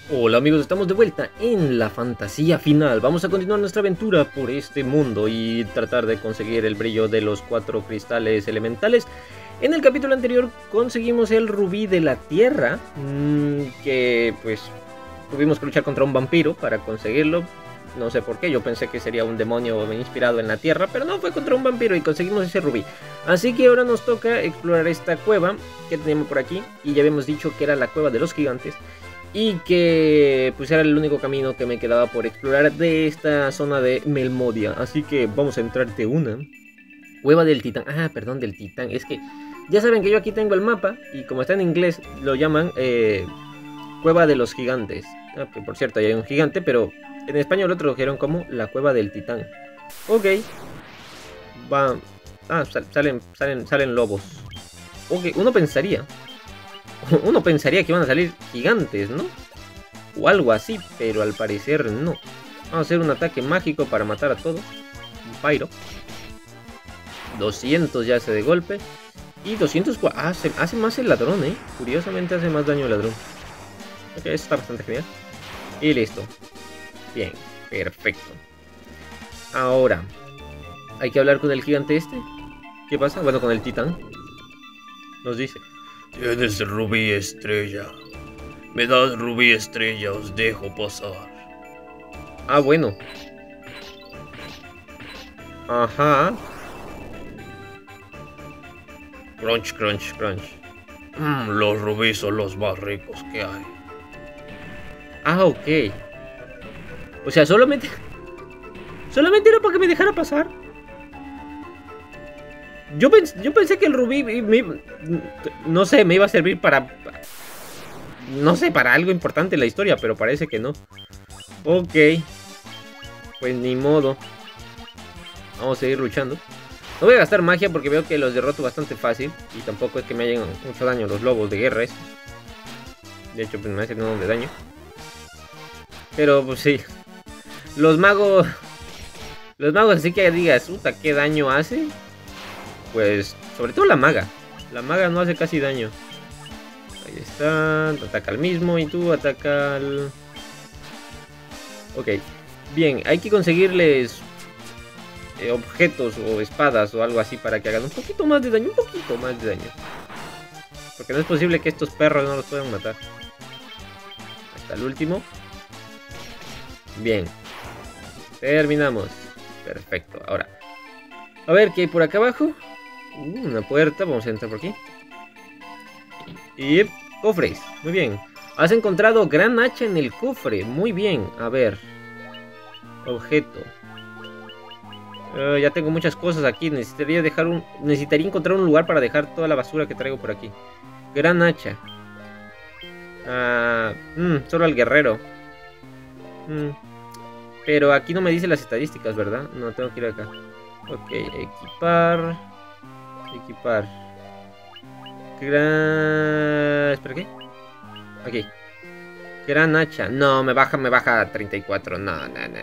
Hola amigos, estamos de vuelta en la fantasía final. Vamos a continuar nuestra aventura por este mundo y tratar de conseguir el brillo de los 4 cristales elementales. En el capítulo anterior conseguimos el rubí de la tierra, que pues tuvimos que luchar contra un vampiro para conseguirlo. No sé por qué, yo pensé que sería un demonio inspirado en la tierra, pero no, fue contra un vampiro y conseguimos ese rubí. Así que ahora nos toca explorar esta cueva que tenemos por aquí, y ya habíamos dicho que era la cueva de los gigantes. Y que pues era el único camino que me quedaba por explorar de esta zona de Melmodia. Así que vamos a entrar de una. Cueva del Titán. Ah, perdón, del Titán. Es que ya saben que yo aquí tengo el mapa. Y como está en inglés, lo llaman Cueva de los Gigantes. Ah, que por cierto, ahí hay un gigante, pero en español lo tradujeron como la Cueva del Titán. Ok. Va. Ah, salen lobos. Ok, uno pensaría que iban a salir gigantes, ¿no? O algo así, pero al parecer no. Vamos a hacer un ataque mágico para matar a todos. Un pyro. 200 ya hace de golpe. Y 200... hace más el ladrón, ¿eh? Curiosamente hace más daño el ladrón. Ok, eso está bastante genial. Y listo. Bien, perfecto. Ahora, hay que hablar con el gigante este. ¿Qué pasa? Bueno, con el titán. Nos dice: Tienes rubí estrella. Me das rubí estrella, os dejo pasar. ah, bueno. Ajá. Crunch, crunch, crunch. Los rubíes son los más ricos que hay. Ah, ok. O sea, solamente era para que me dejara pasar. Yo pensé que el rubí no sé, me iba a servir para... No sé, para algo importante en la historia, pero parece que no. Ok. Pues ni modo. Vamos a seguir luchando. No voy a gastar magia porque veo que los derroto bastante fácil. Y tampoco es que me hagan mucho daño los lobos de guerra. De hecho, pues me hacen uno de daño. Pero pues sí. Los magos así que digas, puta, ¿qué daño hace? Pues, sobre todo la maga. La maga no hace casi daño. Ahí está. Ataca al mismo y tú ataca al... Ok. Bien, hay que conseguirles objetos o espadas o algo así para que hagan un poquito más de daño. Un poquito más de daño. Porque no es posible que estos perros no los puedan matar. Hasta el último. Bien. Terminamos. Perfecto. Ahora, a ver qué hay por acá abajo. Una puerta. Vamos a entrar por aquí. Y cofres. Muy bien. Has encontrado gran hacha en el cofre. Muy bien. A ver. Objeto. Ya tengo muchas cosas aquí. Necesitaría encontrar un lugar para dejar toda la basura que traigo por aquí. Gran hacha. Solo al guerrero. Pero aquí no me dice las estadísticas, ¿verdad? No, tengo que ir acá. Ok, equipar. Equipar. ¿Espera qué? Ok. Gran hacha. No, me baja a 34. No.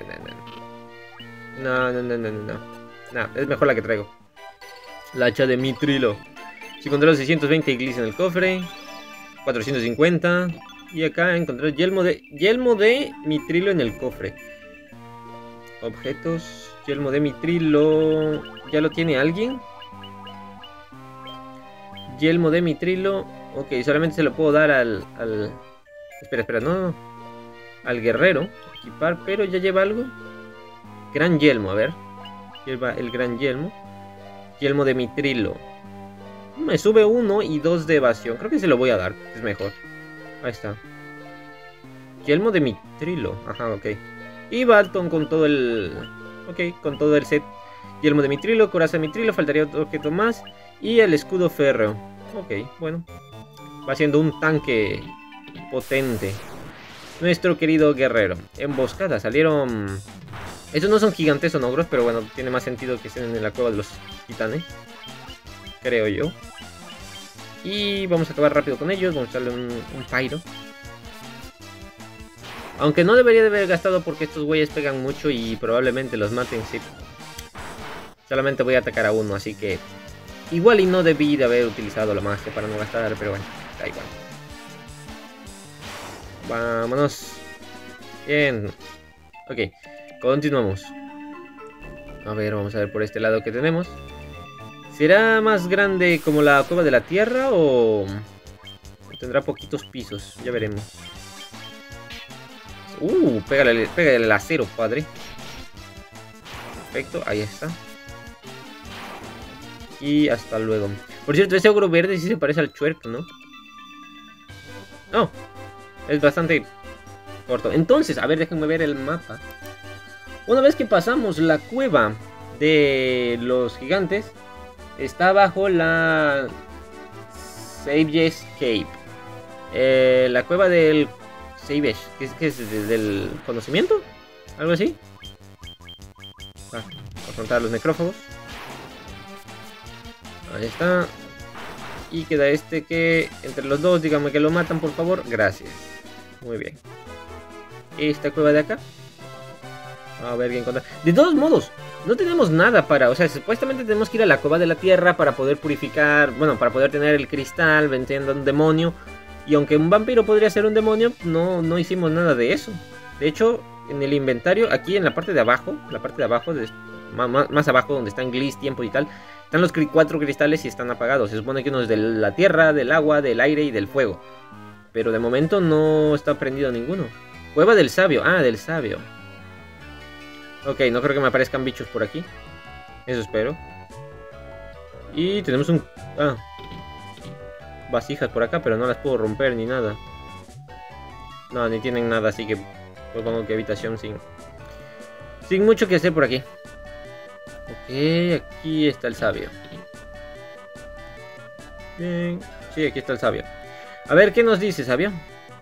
No, es mejor la que traigo. La hacha de mitrilo. Si encontré 620 iglis en el cofre. 450. Y acá encontré yelmo de mitrilo en el cofre. Objetos. Yelmo de mitrilo. ¿Ya lo tiene alguien? Yelmo de mitrilo. Ok, solamente se lo puedo dar al... Espera, no. Al guerrero. Equipar, pero ya lleva algo. Gran yelmo, a ver. Lleva el gran yelmo. Yelmo de mitrilo. Me sube 1 y 2 de evasión. Creo que se lo voy a dar, es mejor. Ahí está. Yelmo de mitrilo. Ajá, ok. Y Balton con todo el... Ok, con todo el set. Yelmo de mitrilo, coraza de mitrilo. Faltaría otro objeto más. Y el escudo férreo. Ok, bueno. Va siendo un tanque potente. Nuestro querido guerrero. Emboscada, salieron... Estos no son gigantes, son ogros, pero bueno, tiene más sentido que estén en la cueva de los titanes. Creo yo. Y vamos a acabar rápido con ellos. Vamos a darle un pyro. Aunque no debería de haber gastado porque estos güeyes pegan mucho y probablemente los maten, sí. Solamente voy a atacar a uno, así que... Igual y no debí de haber utilizado la magia para no gastar, pero bueno, da igual. Vámonos. Bien. Ok, continuamos. A ver, vamos a ver por este lado que tenemos. ¿Será más grande como la cueva de la tierra o tendrá poquitos pisos? Ya veremos. Pégale el acero, padre. Perfecto, ahí está. Y hasta luego. Por cierto, ese ogro verde sí se parece al Chuerk, ¿no? No, es bastante corto. Entonces, a ver, déjenme ver el mapa. Una vez que pasamos la cueva de los gigantes, está bajo la Sage's Cave. La cueva del Sage, ¿qué es? ¿Del conocimiento? ¿Algo así? Afrontar a los necrófagos. Ahí está. Y queda este que entre los dos, díganme que lo matan, por favor. Gracias. Muy bien. Esta cueva de acá. A ver qué encontrar. De todos modos, no tenemos nada para... O sea, supuestamente tenemos que ir a la cueva de la tierra para poder purificar... Bueno, para poder tener el cristal venciendo a un demonio. Y aunque un vampiro podría ser un demonio, no hicimos nada de eso. De hecho, en el inventario, aquí en la parte de abajo, más abajo donde están Gliss, tiempo y tal, están los 4 cristales y están apagados. Se supone que uno es de la tierra, del agua, del aire y del fuego. Pero de momento no está prendido ninguno. Cueva del sabio. Ah, del sabio. Ok, no creo que me aparezcan bichos por aquí. Eso espero. Y tenemos un... vasijas por acá, pero no las puedo romper ni nada. No, ni tienen nada, así que supongo que habitación sin mucho que hacer por aquí. Ok, aquí está el sabio. Bien, sí, aquí está el sabio. A ver, ¿qué nos dice, sabio?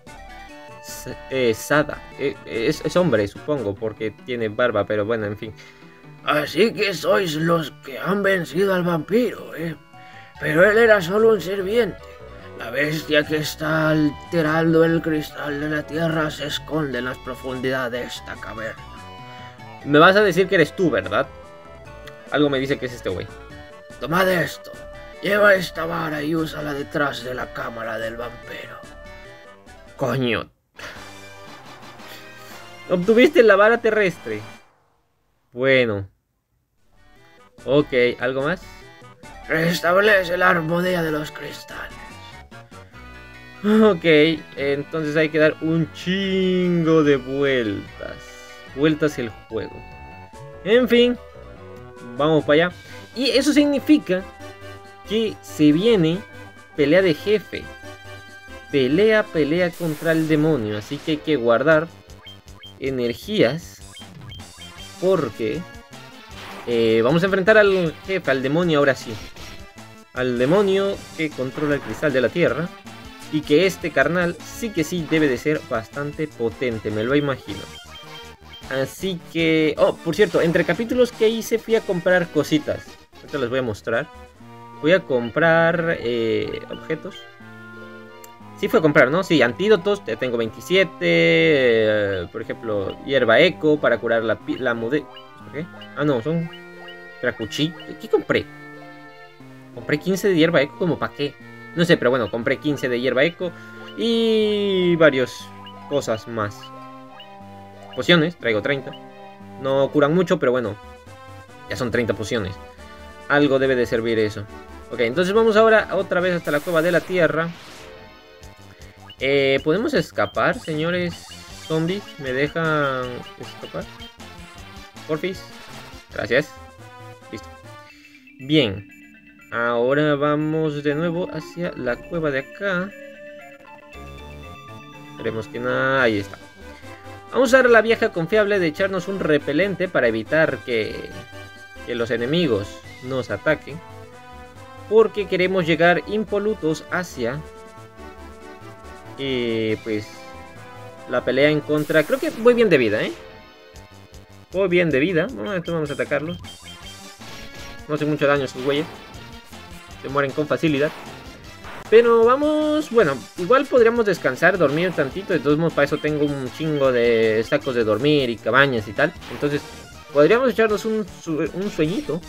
Sada. Es hombre, supongo, porque tiene barba, pero bueno, en fin. Así que sois los que han vencido al vampiro, ¿eh? Pero él era solo un sirviente. La bestia que está alterando el cristal de la tierra se esconde en las profundidades de esta caverna. Me vas a decir que eres tú, ¿verdad? Algo me dice que es este güey. Tomad esto. Lleva esta vara y úsala detrás de la cámara del vampiro. Coño. Obtuviste la vara terrestre. Bueno. Ok, ¿algo más? Restablece la armonía de los cristales. Ok, entonces hay que dar un chingo de vueltas. Vueltas el juego. En fin, vamos para allá. Y eso significa que se viene pelea de jefe. Pelea contra el demonio. Así que hay que guardar energías. Porque vamos a enfrentar al jefe, al demonio ahora sí. Al demonio que controla el cristal de la tierra. Y que este carnal sí que sí debe de ser bastante potente, me lo imagino. Así que... Oh, por cierto, entre capítulos que hice fui a comprar cositas. Ahorita les voy a mostrar. Voy a comprar objetos. Sí fue a comprar, ¿no? Sí, antídotos, ya tengo 27. Por ejemplo, hierba eco para curar la mude... ¿Qué? Ah, no, son... Tracuchi. ¿Qué compré? Compré 15 de hierba eco, ¿como para qué? No sé, pero bueno, compré 15 de hierba eco y varias cosas más. Pociones, traigo 30. No curan mucho, pero bueno, ya son 30 pociones. Algo debe de servir eso. Ok, entonces vamos ahora otra vez hasta la cueva de la tierra. ¿Podemos escapar, señores zombies? ¿Me dejan escapar? Porfis. Gracias. Listo. Bien. Ahora vamos de nuevo hacia la cueva de acá. Esperemos que nada... Ahí está. Vamos a usar la vieja confiable de echarnos un repelente para evitar que los enemigos nos ataquen. Porque queremos llegar impolutos hacia... pues... la pelea en contra... Creo que voy bien de vida, ¿eh? Voy bien de vida. Vamos a atacarlos. No hace mucho daño a estos güeyes. Se mueren con facilidad. Pero vamos... Bueno, igual podríamos descansar, dormir tantito. De todos modos, para eso tengo un chingo de sacos de dormir y cabañas y tal. Entonces, podríamos echarnos un sueñito.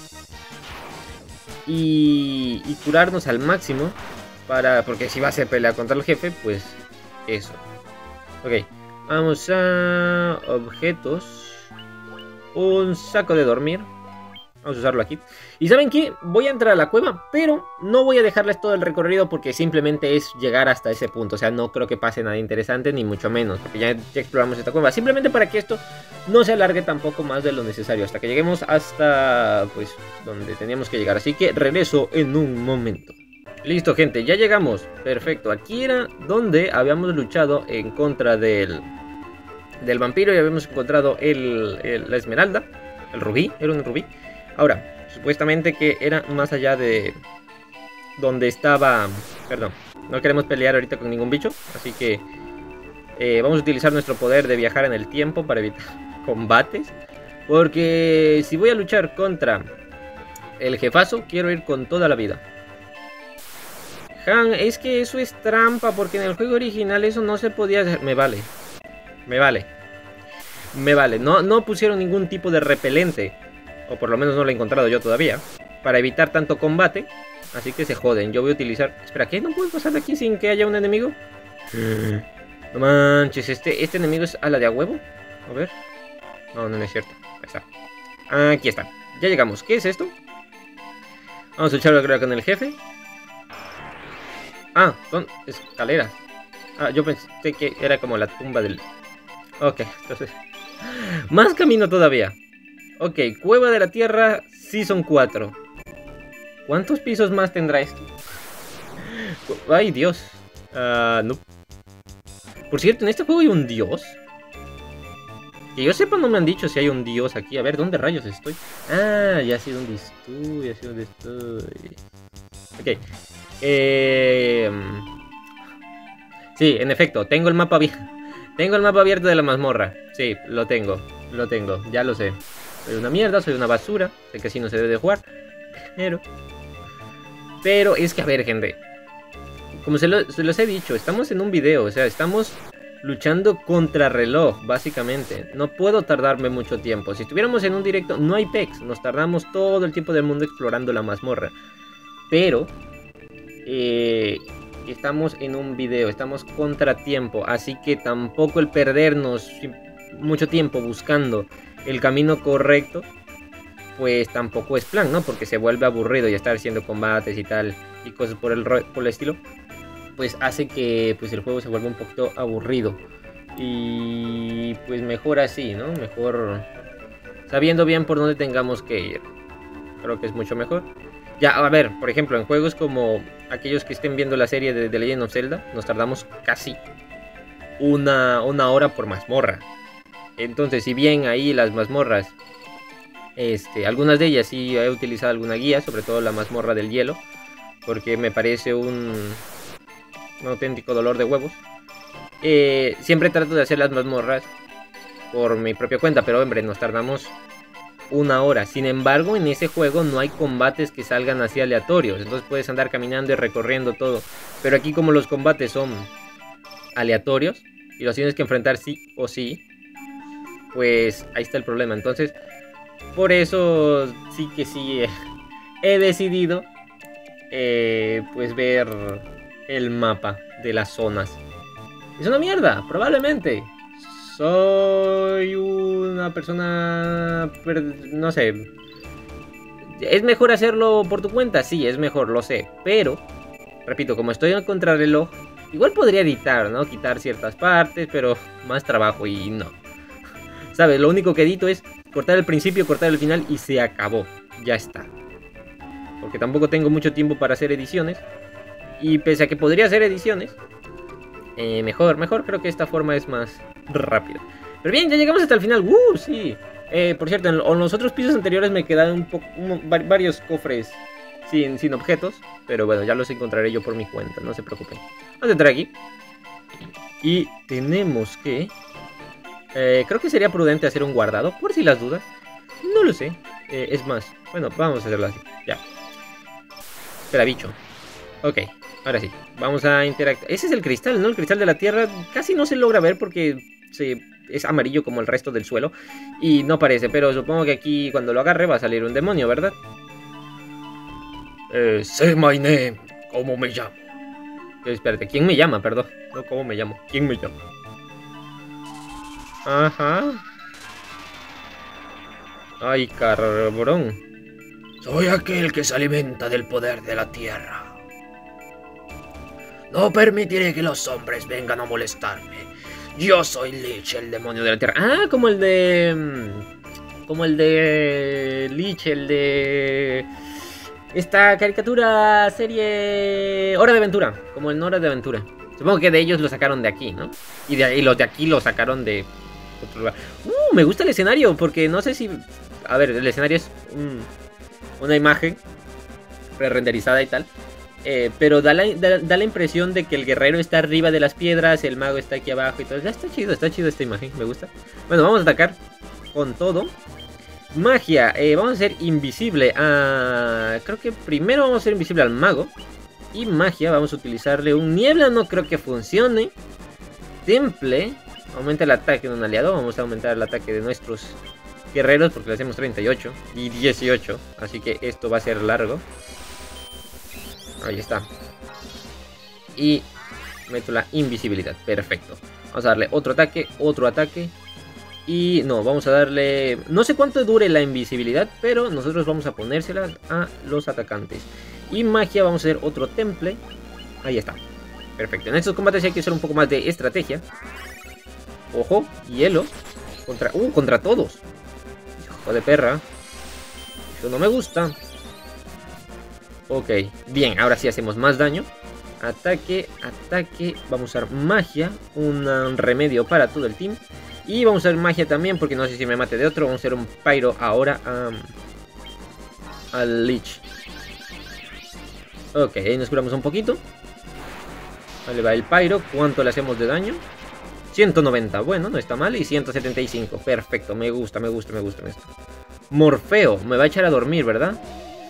Y curarnos al máximo. Porque si va a ser pelea contra el jefe, pues eso. Ok, vamos a objetos. Un saco de dormir. Vamos a usarlo aquí. Y ¿saben qué? Voy a entrar a la cueva, pero no voy a dejarles todo el recorrido porque simplemente es llegar hasta ese punto. O sea, no creo que pase nada interesante, ni mucho menos, porque ya exploramos esta cueva. Simplemente para que esto no se alargue tampoco más de lo necesario, hasta que lleguemos hasta, pues, donde teníamos que llegar. Así que regreso en un momento. Listo, gente, ya llegamos. Perfecto, aquí era donde habíamos luchado en contra del vampiro y habíamos encontrado la esmeralda. El rubí, era un rubí. Ahora, supuestamente que era más allá de donde estaba... Perdón, no queremos pelear ahorita con ningún bicho, así que vamos a utilizar nuestro poder de viajar en el tiempo para evitar combates. Porque si voy a luchar contra el jefazo, quiero ir con toda la vida. Han, es que eso es trampa, porque en el juego original eso no se podía hacer. Me vale. No pusieron ningún tipo de repelente, o por lo menos no lo he encontrado yo todavía, para evitar tanto combate. Así que se joden. Yo voy a utilizar... Espera, ¿qué? ¿No puedo pasar de aquí sin que haya un enemigo? No manches, este enemigo es a la de a huevo. A ver. No es cierto. Ahí está. Aquí está. Ya llegamos. ¿Qué es esto? Vamos a lucharlo creo con el jefe. Ah, son escaleras. Ah, yo pensé que era como la tumba del... Ok, entonces... Más camino todavía. Ok, Cueva de la Tierra Season 4. ¿Cuántos pisos más tendrá esto? Ay, Dios. No. Por cierto, en este juego hay un dios. Que yo sepa, no me han dicho si hay un dios aquí. A ver, ¿dónde rayos estoy? Ah, ya sé dónde estoy. Ya sé dónde estoy. Ok. Sí, en efecto, tengo el mapa abierto. Tengo el mapa abierto de la mazmorra. Sí, lo tengo. Ya lo sé. Soy una mierda, soy una basura. Sé que así no se debe de jugar. Pero es que, a ver, gente. Como se los he dicho, estamos en un video. O sea, estamos luchando contra reloj, básicamente. No puedo tardarme mucho tiempo. Si estuviéramos en un directo, no hay pex. Nos tardamos todo el tiempo del mundo explorando la mazmorra. Pero... estamos en un video, estamos contratiempo, así que tampoco el perdernos mucho tiempo buscando el camino correcto, pues tampoco es plan, ¿no? Porque se vuelve aburrido y estar haciendo combates y tal, y cosas por el estilo, pues hace que pues el juego se vuelva un poquito aburrido. Y pues mejor así, ¿no? Mejor sabiendo bien por dónde tengamos que ir. Creo que es mucho mejor. Ya, a ver, por ejemplo, en juegos como aquellos que estén viendo la serie de The Legend of Zelda, nos tardamos casi una hora por mazmorra. Entonces, si bien ahí las mazmorras, algunas de ellas sí he utilizado alguna guía, sobre todo la mazmorra del hielo, porque me parece un auténtico dolor de huevos. Siempre trato de hacer las mazmorras por mi propia cuenta, pero hombre, nos tardamos una hora. Sin embargo, en ese juego no hay combates que salgan así aleatorios, entonces puedes andar caminando y recorriendo todo. Pero aquí, como los combates son aleatorios y los tienes que enfrentar sí o sí, pues ahí está el problema. Entonces, por eso sí he decidido pues ver el mapa de las zonas. Es una mierda, probablemente. Soy una persona... no sé. ¿Es mejor hacerlo por tu cuenta? Sí, es mejor, lo sé. Pero, repito, como estoy en contrarreloj, igual podría editar, ¿no? Quitar ciertas partes, pero más trabajo y no. ¿Sabes? Lo único que edito es cortar el principio, cortar el final y se acabó. Ya está. Porque tampoco tengo mucho tiempo para hacer ediciones. Y pese a que podría hacer ediciones, mejor creo que esta forma es más rápido. Pero bien, ya llegamos hasta el final. Sí. Por cierto, en los otros pisos anteriores me quedaron varios cofres sin objetos. Pero bueno, ya los encontraré yo por mi cuenta, no se preocupen. Vamos a entrar aquí. Y tenemos que... creo que sería prudente hacer un guardado, por si las dudas. No lo sé. Es más, bueno, vamos a hacerlo así. Ya. Espera, bicho. Ok, ahora sí. Vamos a interactuar. Ese es el cristal, ¿no? El cristal de la tierra casi no se logra ver porque es amarillo como el resto del suelo. Y no parece, pero supongo que aquí cuando lo agarre va a salir un demonio, ¿verdad? Say my name. ¿Cómo me llamo? Espérate, ¿quién me llama? Perdón. No, ¿cómo me llamo? ¿Quién me llama? Ajá. Ay, cabrón. Soy aquel que se alimenta del poder de la tierra. No permitiré que los hombres vengan a molestarme. Yo soy Lich, el demonio de la tierra. Ah, como el de... Como el de... Lich, el de... Esta caricatura, serie... Hora de Aventura. Como en Hora de Aventura. Supongo que de ellos lo sacaron de aquí, ¿no? Y los de aquí lo sacaron de otro lugar. Me gusta el escenario, porque no sé si... A ver, el escenario es una imagen pre-renderizada y tal. Pero da la impresión de que el guerrero está arriba de las piedras, el mago está aquí abajo y todo. Ya está chido esta imagen, me gusta. Bueno, vamos a atacar con todo. Magia, vamos a hacer invisible a... Creo que primero vamos a hacer invisible al mago. Y magia, vamos a utilizarle un niebla, no creo que funcione. Temple, aumenta el ataque de un aliado. Vamos a aumentar el ataque de nuestros guerreros porque le hacemos 38 y 18. Así que esto va a ser largo. Ahí está. Y meto la invisibilidad, perfecto. Vamos a darle otro ataque, y no, vamos a darle... No sé cuánto dure la invisibilidad, pero nosotros vamos a ponérsela a los atacantes. Y magia, vamos a hacer otro temple. Ahí está, perfecto. En estos combates hay que usar un poco más de estrategia. Ojo, hielo. Contra todos. Hijo de perra. Eso no me gusta. Ok, bien, ahora sí hacemos más daño. Ataque. Vamos a usar magia. Un remedio para todo el team. Y vamos a usar magia también, porque no sé si me mate de otro. Vamos a hacer un pyro ahora al Lich. Ok, ahí nos curamos un poquito. Vale, va el pyro. ¿Cuánto le hacemos de daño? 190, bueno, no está mal. Y 175, perfecto, me gusta. Morfeo, me va a echar a dormir, ¿verdad?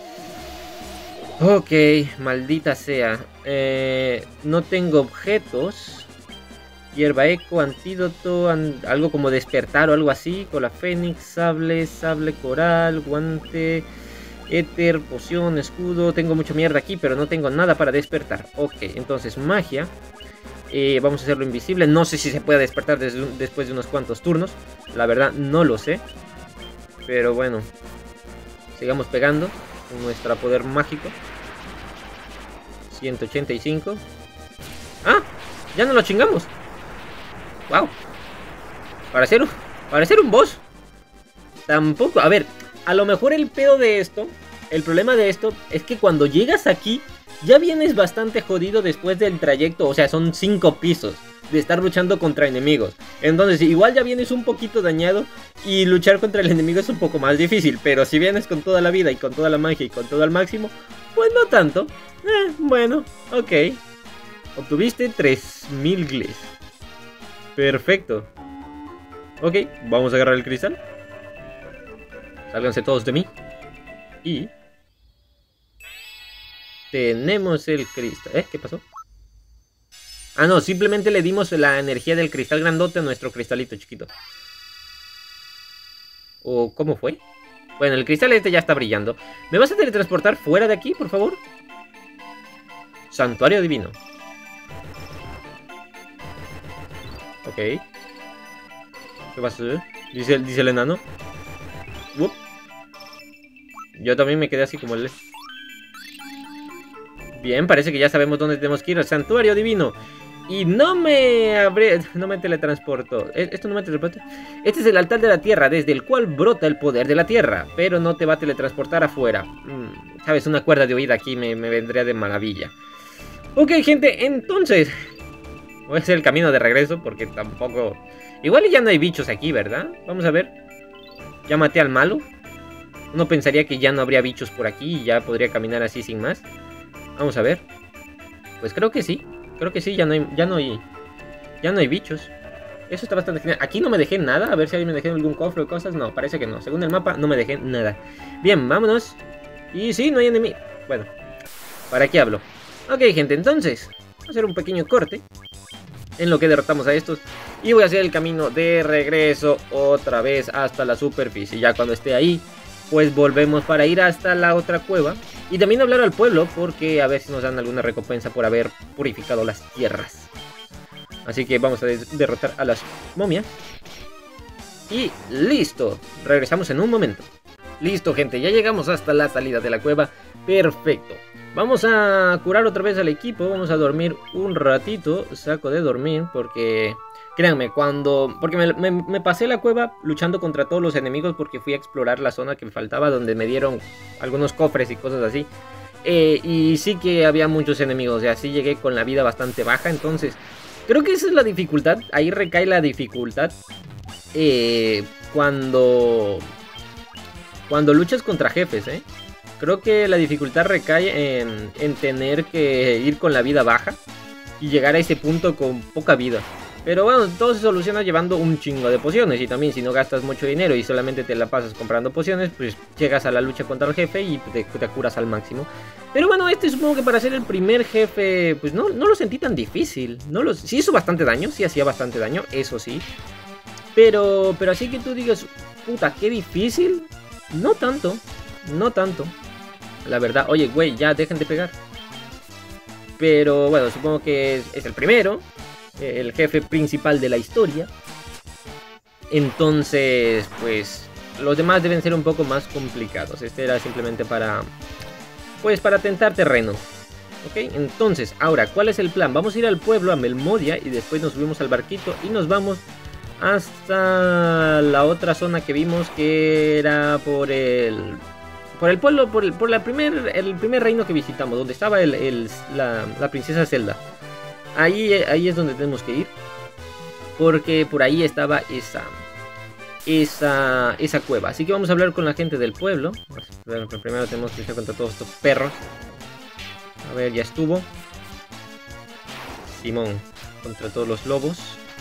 Ok, maldita sea. No tengo objetos. Hierba eco, antídoto, algo como despertar o algo así. Cola fénix, sable coral, guante, éter, poción, escudo. Tengo mucha mierda aquí, pero no tengo nada para despertar. Ok, entonces magia. Vamos a hacerlo invisible. No sé si se puede despertar después de unos cuantos turnos. La verdad no lo sé. Pero bueno, sigamos pegando con nuestro poder mágico. 185. ¡Ah! Ya no lo chingamos. ¡Wow! Para ser un boss. Tampoco. A ver, a lo mejor el pedo de esto, el problema de esto, es que cuando llegas aquí, ya vienes bastante jodido después del trayecto. O sea, son 5 pisos de estar luchando contra enemigos. Entonces, igual ya vienes un poquito dañado. Y luchar contra el enemigo es un poco más difícil. Pero si vienes con toda la vida y con toda la magia y con todo al máximo, pues no tanto. Bueno, ok. Obtuviste 3000 gles. Perfecto. Ok, vamos a agarrar el cristal. Sálganse todos de mí. Y... tenemos el cristal. ¿Qué pasó? Ah, no, simplemente le dimos la energía del cristal grandote a nuestro cristalito chiquito. ¿O cómo fue? Bueno, el cristal este ya está brillando. ¿Me vas a teletransportar fuera de aquí, por favor? Santuario divino. Ok. ¿Qué pasa? Dice el enano. Uop. Yo también me quedé así como él. Bien, parece que ya sabemos dónde tenemos que ir. Al santuario divino. Y no me teletransporto. ¿Esto no me teletransporta? Este es el altar de la tierra, desde el cual brota el poder de la tierra. Pero no te va a teletransportar afuera. Sabes, una cuerda de oída aquí me vendría de maravilla. Ok, gente, entonces voy a hacer el camino de regreso, porque tampoco... Igual ya no hay bichos aquí, ¿verdad? Vamos a ver. Ya maté al malo. Uno pensaría que ya no habría bichos por aquí y ya podría caminar así sin más. Vamos a ver. Pues creo que sí. Creo que sí, ya no hay bichos. Eso está bastante genial. Aquí no me dejé nada. A ver si ahí me dejé algún cofre o cosas. No, parece que no. Según el mapa no me dejé nada. Bien, vámonos. Y sí, no hay enemigo. Bueno, ¿para qué hablo? Ok, gente, entonces voy a hacer un pequeño corte en lo que derrotamos a estos. Y voy a hacer el camino de regreso otra vez hasta la superficie. Ya cuando esté ahí, pues volvemos para ir hasta la otra cueva. Y también hablar al pueblo, porque a ver si nos dan alguna recompensa por haber purificado las tierras. Así que vamos a derrotar a las momias. Y listo. Regresamos en un momento. Listo, gente, ya llegamos hasta la salida de la cueva. Perfecto. Vamos a curar otra vez al equipo. Vamos a dormir un ratito. Saco de dormir porque... Créanme, porque me pasé la cueva luchando contra todos los enemigos porque fui a explorar la zona que me faltaba, donde me dieron algunos cofres y cosas así. Y sí que había muchos enemigos, y así llegué con la vida bastante baja. Entonces, creo que esa es la dificultad. Ahí recae la dificultad. Cuando luchas contra jefes, creo que la dificultad recae en tener que ir con la vida baja y llegar a ese punto con poca vida. Pero bueno, todo se soluciona llevando un chingo de pociones. Y también si no gastas mucho dinero y solamente te la pasas comprando pociones, pues llegas a la lucha contra el jefe y te curas al máximo. Pero bueno, supongo que para ser el primer jefe, pues no lo sentí tan difícil. Sí hizo bastante daño, sí hacía bastante daño, eso sí. Pero así que tú digas, puta, qué difícil. No tanto, no tanto. La verdad, oye, güey, ya dejen de pegar. Pero bueno, supongo que es el primero. El jefe principal de la historia. Entonces, pues los demás deben ser un poco más complicados. Este era simplemente para tentar terreno. Ok, entonces, ahora, ¿cuál es el plan? Vamos a ir al pueblo, a Melmodia, y después nos subimos al barquito y nos vamos hasta la otra zona que vimos, que era por el pueblo, por el primer reino que visitamos, donde estaba la princesa Zelda. Ahí es donde tenemos que ir, porque por ahí estaba esa cueva. Así que vamos a hablar con la gente del pueblo. Pero primero tenemos que luchar contra todos estos perros. A ver, ya estuvo Simón contra todos los lobos.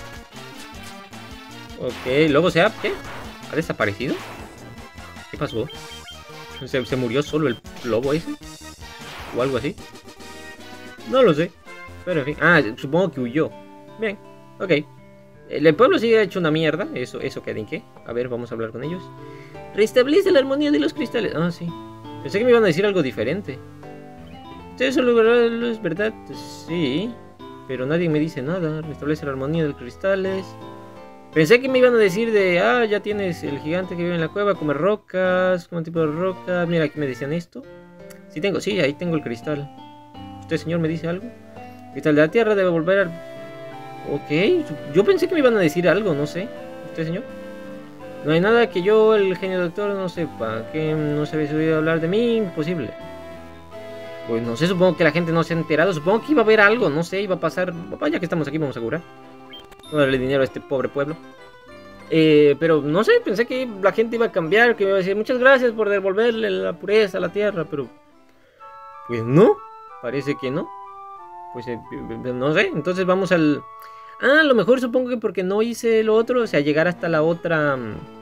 Ok, lobo ¿qué? ¿Ha desaparecido? ¿Qué pasó? ¿Se murió solo el lobo ese? ¿O algo así? No lo sé. Pero en fin, supongo que huyó. Bien, ok. El pueblo sigue hecho una mierda. Eso que ¿qué? A ver, vamos a hablar con ellos. Restablece la armonía de los cristales. Ah, sí. Pensé que me iban a decir algo diferente. ¿Ustedes son luz, verdad? Sí. Pero nadie me dice nada. Restablece la armonía de los cristales. Pensé que me iban a decir ya tienes el gigante que vive en la cueva, come rocas, come un tipo de roca. Mira, aquí me decían esto. Sí, ahí tengo el cristal. ¿Usted, señor, me dice algo? Cristal de la tierra debe volver Ok, yo pensé que me iban a decir algo, no sé. ¿Usted, señor? No hay nada que yo, el genio doctor, no sepa. Que no se había oído hablar de mí, imposible. Pues no sé, supongo que la gente no se ha enterado. Supongo que iba a haber algo, no sé, iba a pasar. Ya que estamos aquí, vamos a curar. Vamos a darle dinero a este pobre pueblo. Pero no sé, pensé que la gente iba a cambiar, que iba a decir muchas gracias por devolverle la pureza a la tierra, pero pues no, parece que no. Pues no sé, entonces vamos al... a lo mejor supongo que porque no hice lo otro, o sea, llegar hasta la otra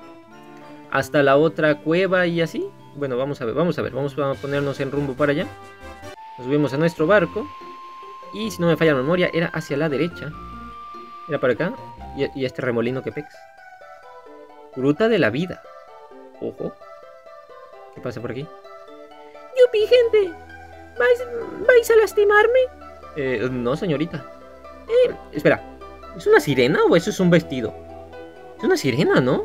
cueva y así. Bueno, vamos a ponernos en rumbo para allá. Nos subimos a nuestro barco. Y si no me falla la memoria, era hacia la derecha. Era para acá. Y este remolino que pex. Fruta de la vida. Ojo. ¿Qué pasa por aquí? ¡Yupi, gente! ¿Vais a lastimarme? No, señorita. Espera. ¿Es una sirena o eso es un vestido? Es una sirena, ¿no?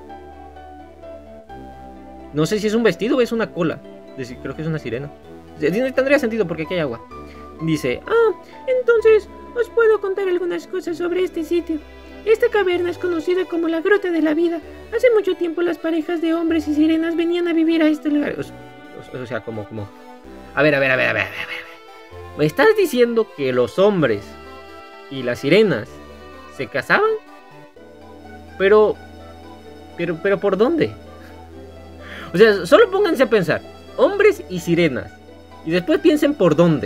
No sé si es un vestido o es una cola. Creo que es una sirena. Tendría sentido porque aquí hay agua. Dice... entonces os puedo contar algunas cosas sobre este sitio. Esta caverna es conocida como la Grota de la Vida. Hace mucho tiempo las parejas de hombres y sirenas venían a vivir a este lugar. O sea, como... A ver. ¿Me estás diciendo que los hombres y las sirenas se casaban? Pero ¿por dónde? O sea, solo pónganse a pensar. Hombres y sirenas. Y después piensen por dónde.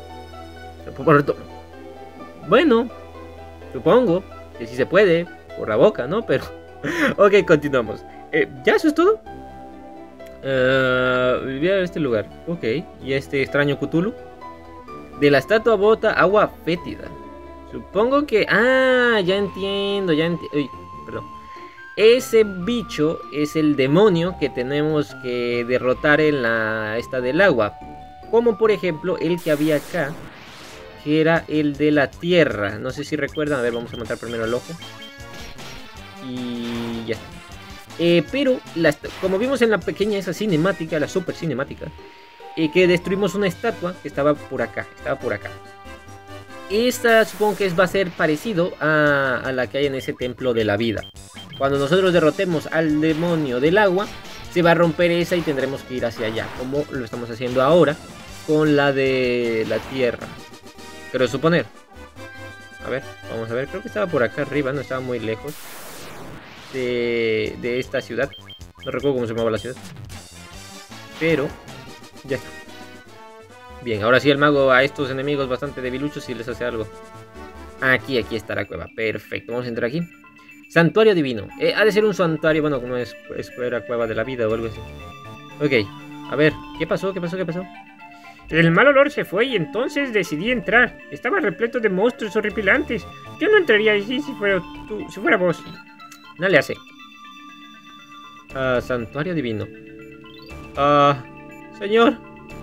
Bueno, supongo que sí se puede. Por la boca, ¿no? Pero... ok, continuamos. ¿Ya eso es todo? Vivir en este lugar. Ok. ¿Y este extraño Cthulhu? De la estatua bota agua fétida. Supongo que... ya entiendo. Uy, perdón. Ese bicho es el demonio que tenemos que derrotar en la esta del agua. Como por ejemplo el que había acá, que era el de la tierra. No sé si recuerdan. A ver, vamos a matar primero el ojo. Y ya está. Pero como vimos en la pequeña esa cinemática, la super cinemática, que destruimos una estatua que estaba por acá. Esta supongo que va a ser parecido a la que hay en ese templo de la vida. Cuando nosotros derrotemos al demonio del agua, se va a romper esa y tendremos que ir hacia allá, como lo estamos haciendo ahora con la de la tierra. Quiero suponer. A ver, vamos a ver, creo que estaba por acá arriba, no estaba muy lejos de esta ciudad. No recuerdo cómo se llamaba la ciudad, pero ya está. Bien, ahora sí el mago a estos enemigos bastante debiluchos si les hace algo. Aquí está la cueva, perfecto, vamos a entrar aquí. Santuario divino, ha de ser un santuario, bueno, como es era cueva de la vida o algo así. Ok, a ver, ¿qué pasó? El mal olor se fue y entonces decidí entrar. Estaba repleto de monstruos horripilantes. Yo no entraría allí si fuera vos. No le hace. Santuario divino. Señor.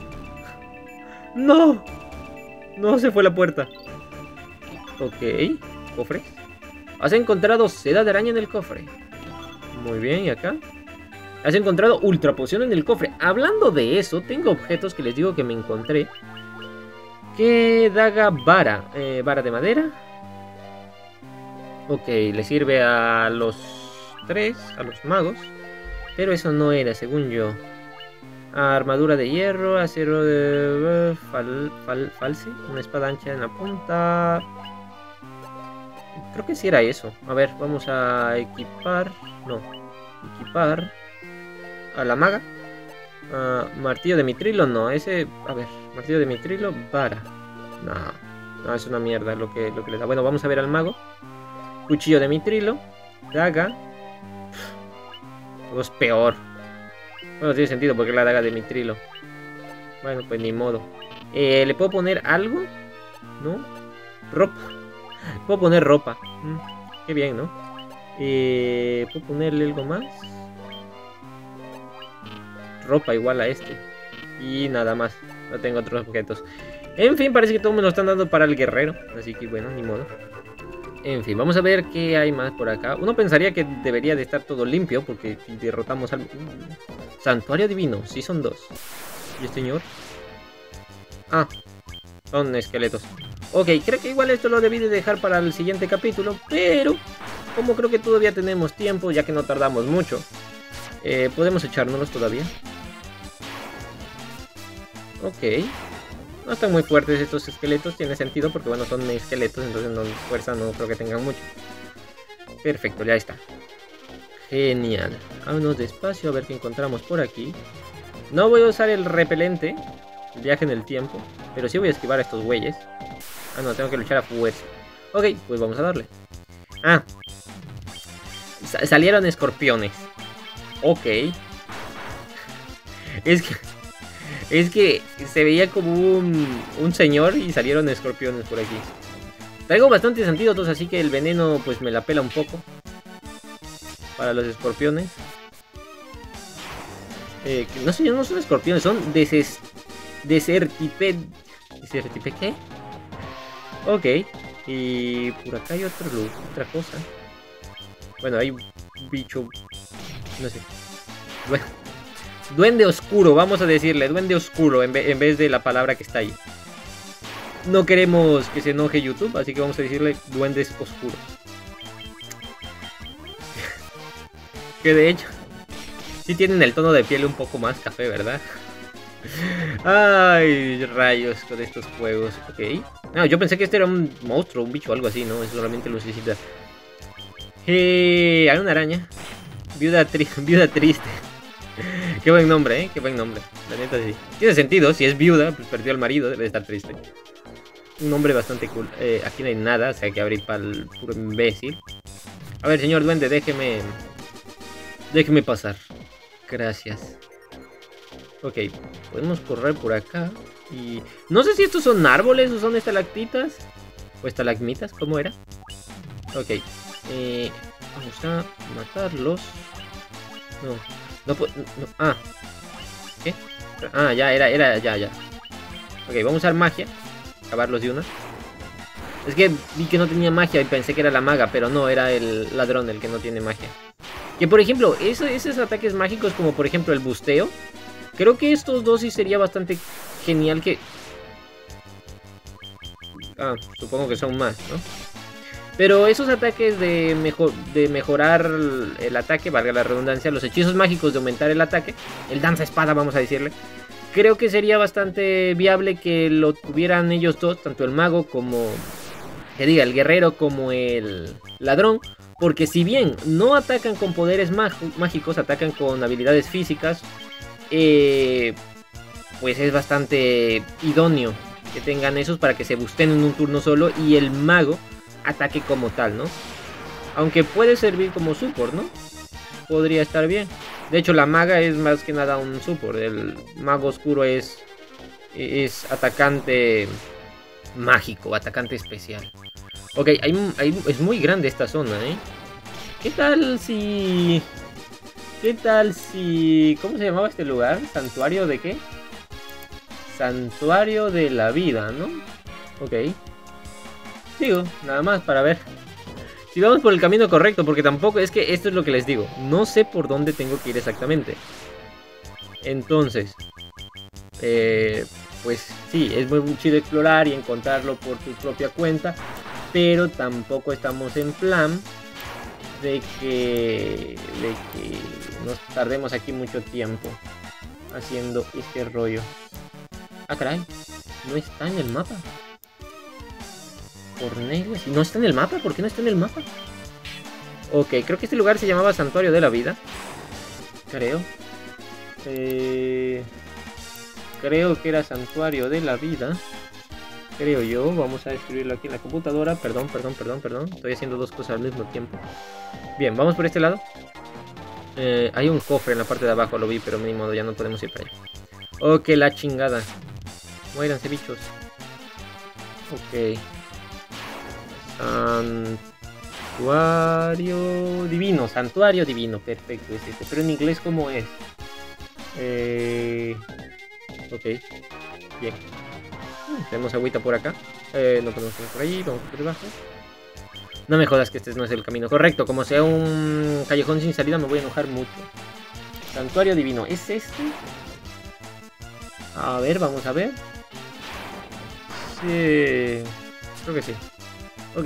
No. No se fue la puerta. Ok. Cofre. Has encontrado seda de araña en el cofre. Muy bien, ¿y acá? Has encontrado ultra poción en el cofre. Hablando de eso, tengo objetos que les digo que me encontré. ¿Qué daga vara? Vara de madera. Ok, le sirve a los 3, a los magos. Pero eso no era, según yo. Armadura de hierro, acero de... false, una espada ancha en la punta. Creo que sí era eso. A ver, vamos a equipar. No, equipar a la maga. Martillo de mitrilo, no, ese... A ver, martillo de mitrilo, vara. No, es una mierda lo que le da. Bueno, vamos a ver al mago. Cuchillo de mitrilo, daga. Todo es peor. Bueno, tiene sentido porque es la daga de mitrilo. Bueno, pues ni modo. ¿Le puedo poner algo? ¿No? Ropa. Puedo poner ropa. Qué bien, ¿no? ¿Puedo ponerle algo más? Ropa igual a este. Y nada más. No tengo otros objetos. En fin, parece que todo me lo están dando para el guerrero. Así que bueno, ni modo. En fin, vamos a ver qué hay más por acá. Uno pensaría que debería de estar todo limpio porque derrotamos al... Santuario divino, sí son 2. ¿Y este señor? Son esqueletos. Ok, creo que igual esto lo debí de dejar para el siguiente capítulo. Pero, como creo que todavía tenemos tiempo, ya que no tardamos mucho, podemos echárnoslos todavía. Ok. No están muy fuertes estos esqueletos, tiene sentido porque bueno, son esqueletos, entonces no, fuerza no creo que tengan mucho. Perfecto, ya está. Genial. Vámonos despacio a ver qué encontramos por aquí. No voy a usar el repelente, el viaje en el tiempo, pero sí voy a esquivar a estos güeyes. No, tengo que luchar a fuerza. Ok, pues vamos a darle. Salieron escorpiones. Ok. Es que se veía como un señor y salieron escorpiones por aquí. Traigo bastantes antídotos, así que el veneno pues me la pela un poco. Para los escorpiones. No sé, no son escorpiones, son desertipe ¿qué? Ok. Y por acá hay otra cosa. Bueno, hay un bicho. No sé. Bueno. Duende oscuro, vamos a decirle, duende oscuro en vez de la palabra que está ahí. No queremos que se enoje YouTube, así que vamos a decirle duendes oscuros. Que de hecho, sí tienen el tono de piel un poco más café, ¿verdad? Ay, rayos con estos juegos, ok. No, yo pensé que este era un monstruo, un bicho o algo así, ¿no? Es solamente lucecita. Hay una araña. Viuda triste. Qué buen nombre, qué buen nombre. La neta sí. Tiene sentido, si es viuda, pues perdió al marido, debe estar triste. Un nombre bastante cool. Aquí no hay nada, o sea, hay que abrir para el puro imbécil. A ver, señor duende, déjeme pasar. Gracias. Ok, podemos correr por acá. Y no sé si estos son árboles o son estalactitas. O estalagmitas, ¿cómo era? Ok. Vamos a matarlos. No puedo. No. ¿Qué? Ya. Ok, vamos a usar magia. Acabarlos de una. Es que vi que no tenía magia y pensé que era la maga, pero no, era el ladrón el que no tiene magia. Que por ejemplo, esos ataques mágicos como por ejemplo el busteo, creo que estos dos sí sería bastante genial que... Ah, supongo que son más, ¿no? Pero esos ataques de mejorar el ataque, valga la redundancia, los hechizos mágicos de aumentar el ataque, el danza espada vamos a decirle, creo que sería bastante viable que lo tuvieran ellos dos, tanto el mago como, que diga, el guerrero como el ladrón. Porque si bien no atacan con poderes mágicos, atacan con habilidades físicas, pues es bastante idóneo que tengan esos para que se busten en un turno solo y el mago ataque como tal, ¿no? Aunque puede servir como support, ¿no? Podría estar bien. De hecho, la maga es más que nada un support. El mago oscuro es atacante mágico, atacante especial. Ok, es muy grande esta zona, ¿eh? ¿Qué tal si... ¿Cómo se llamaba este lugar? ¿Santuario de qué? Santuario de la vida, ¿no? Ok. Digo, nada más para ver si vamos por el camino correcto, porque tampoco, es que esto es lo que les digo, no sé por dónde tengo que ir exactamente. Entonces, pues sí, es muy chido explorar y encontrarlo por tu propia cuenta, pero tampoco estamos en plan de que nos tardemos aquí mucho tiempo haciendo este rollo. Ah, caray, no está en el mapa. Cornelius, ¿no está en el mapa? ¿Por qué no está en el mapa? Ok, creo que este lugar se llamaba Santuario de la Vida. Creo. Creo que era Santuario de la Vida. Creo yo. Vamos a escribirlo aquí en la computadora. Perdón. Estoy haciendo dos cosas al mismo tiempo. Bien, vamos por este lado. Hay un cofre en la parte de abajo, lo vi, pero de modo ya no podemos ir para allá. Ok, la chingada. Muéranse, bichos. Ok. Santuario divino, perfecto, es este. Pero en inglés, ¿cómo es? Ok, bien. Tenemos agüita por acá. No podemos ir por ahí, vamos por debajo. No me jodas que este no es el camino correcto. Como sea un callejón sin salida, me voy a enojar mucho. Santuario divino, ¿es este? A ver, vamos a ver. Sí, creo que sí. Ok.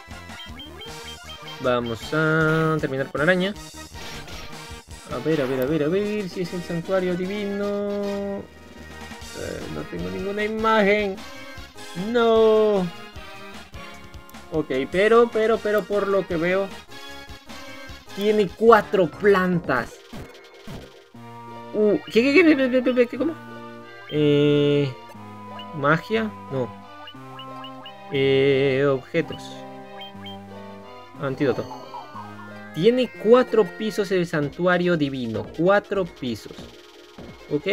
Vamos a terminar con araña. A ver si es el santuario divino. No tengo ninguna imagen. No. Ok, pero por lo que veo, tiene 4 plantas. ¿Qué? ¿Cómo? Magia, no. Objetos. Antídoto. Tiene 4 pisos el santuario divino. 4 pisos. ¿Ok?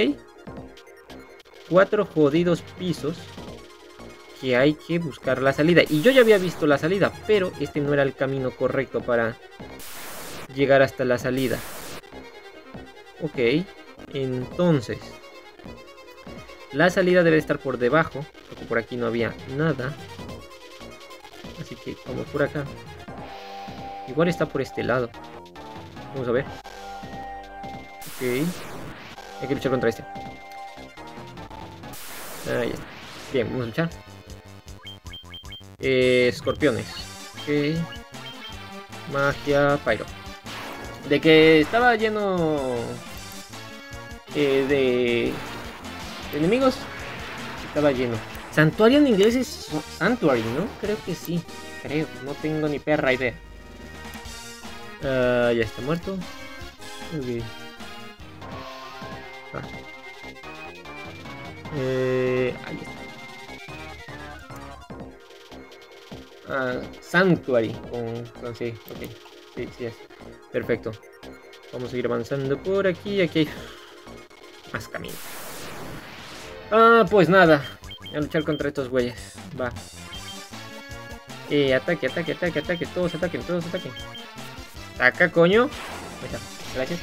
4 jodidos pisos. Que hay que buscar la salida. Y yo ya había visto la salida, pero este no era el camino correcto para llegar hasta la salida. Ok. Entonces, la salida debe estar por debajo, porque por aquí no había nada. Así que vamos por acá. Igual está por este lado. Vamos a ver. Ok. Hay que luchar contra este. Ahí está. Bien, vamos a luchar. Escorpiones. Ok. Magia, pyro. De que estaba lleno de enemigos. Estaba lleno. Santuario en inglés es sanctuary, ¿no? Creo que sí. Creo. No tengo ni perra idea. Ya está muerto. Ok. Ahí está. Sanctuary. Sí, ok. Sí es. Perfecto. Vamos a seguir avanzando por aquí. Aquí hay más camino. Pues nada. A luchar contra estos güeyes. Va. Ataque. Todos ataquen. Ataca, coño. Ahí está. Gracias.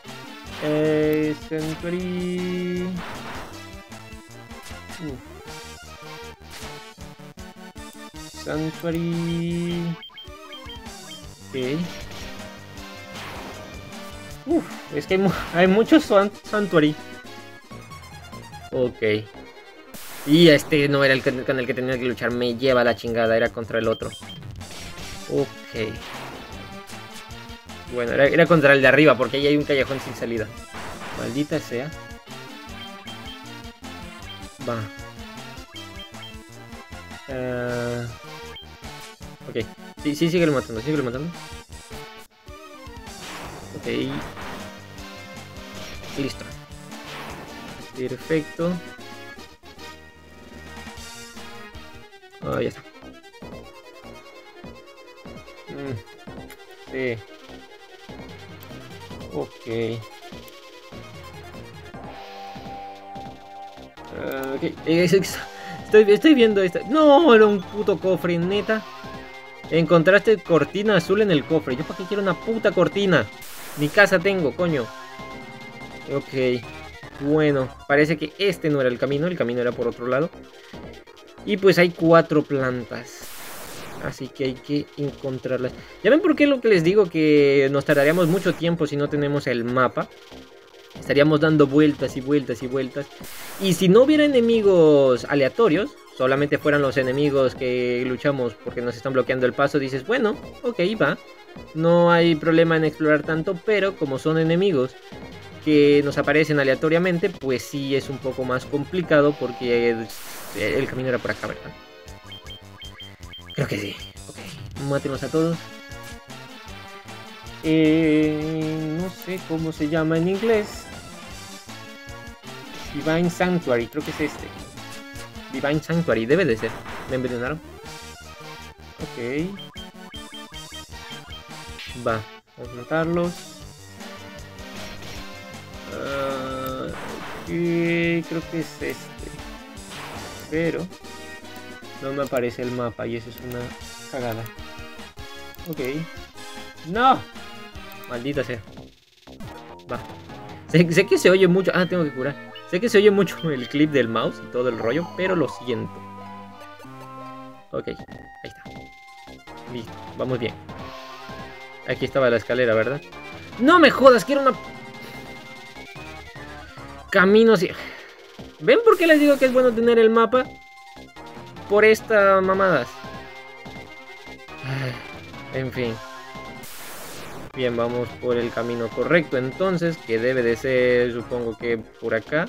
Sanctuary. Sanctuary. Ok. Uf, es que hay muchos Sanctuary. Ok. Y este no era el con el que tenía que luchar. Me lleva la chingada, era contra el otro. Ok. Bueno, era contra el de arriba, porque ahí hay un callejón sin salida. Maldita sea. Va. Ok. Sí, síguelo matando, síguelo matando. Ok. Listo. Perfecto. Ah, ya está. Sí. Ok. Ok. Estoy viendo esta. No, era un puto cofre, neta. Encontraste cortina azul en el cofre. ¿Yo para qué quiero una puta cortina? Mi casa tengo, coño. Ok. Bueno, parece que este no era el camino era por otro lado. Y pues hay 4 plantas. Así que hay que encontrarlas. ¿Ya ven por qué lo que les digo? Que nos tardaríamos mucho tiempo si no tenemos el mapa. Estaríamos dando vueltas y vueltas y vueltas. Y si no hubiera enemigos aleatorios, solamente fueran los enemigos que luchamos porque nos están bloqueando el paso, dices, bueno, ok, va. No hay problema en explorar tanto, pero como son enemigos que nos aparecen aleatoriamente, pues sí es un poco más complicado porque el camino era por acá, ¿verdad? Creo que sí. Ok, mátenos a todos. No sé cómo se llama en inglés. Divine Sanctuary, creo que es este. Divine Sanctuary, debe de ser. Me envenenaron. Ok. Va, vamos a matarlos. Creo que es este. Pero no me aparece el mapa y eso es una cagada. Ok. ¡No! Maldita sea. Va. Sé que se oye mucho. Ah, tengo que curar. Sé que se oye mucho el clip del mouse y todo el rollo, pero lo siento. Ok, ahí está. Listo, vamos bien. Aquí estaba la escalera, ¿verdad? ¡No me jodas! Quiero una... Caminos y... ¿Ven por qué les digo que es bueno tener el mapa? Por estas mamadas. En fin. Bien, vamos por el camino correcto entonces, que debe de ser, supongo que por acá.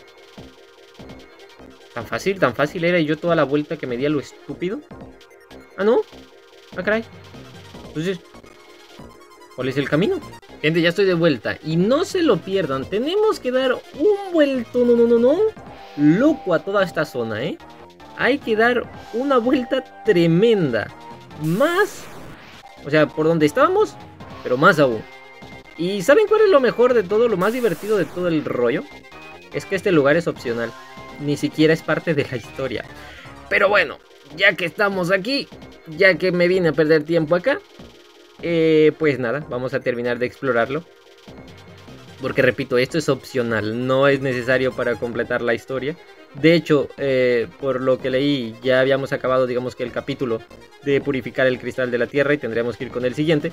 Tan fácil era, y yo toda la vuelta que me di a lo estúpido. Ah, ¿no? Ah, caray. Entonces, ¿cuál es el camino? Gente, ya estoy de vuelta, y no se lo pierdan, tenemos que dar un vuelto, no, loco a toda esta zona, ¿eh? Hay que dar una vuelta tremenda. Más, o sea, por donde estábamos, pero más aún. ¿Y saben cuál es lo mejor de todo? Lo más divertido de todo el rollo es que este lugar es opcional. Ni siquiera es parte de la historia. Pero bueno, ya que estamos aquí, ya que me vine a perder tiempo acá, pues nada, vamos a terminar de explorarlo. Porque repito, esto es opcional, no es necesario para completar la historia. De hecho, por lo que leí, ya habíamos acabado, digamos que el capítulo de purificar el cristal de la tierra y tendríamos que ir con el siguiente.